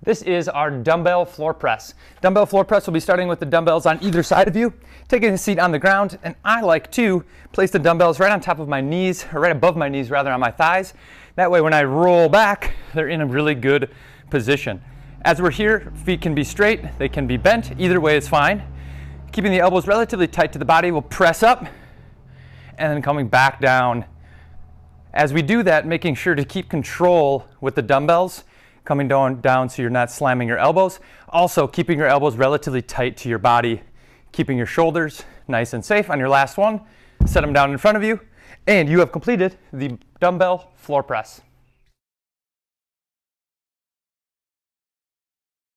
This is our dumbbell floor press. Dumbbell floor press will be starting with the dumbbells on either side of you, taking a seat on the ground, and I like to place the dumbbells right on top of my knees, or right above my knees rather, on my thighs. That way when I roll back, they're in a really good position. As we're here, feet can be straight, they can be bent, either way is fine. Keeping the elbows relatively tight to the body, we'll press up, and then coming back down. As we do that, making sure to keep control with the dumbbells, coming down so you're not slamming your elbows. Also, keeping your elbows relatively tight to your body, keeping your shoulders nice and safe. On your last one, set them down in front of you, and you have completed the dumbbell floor press.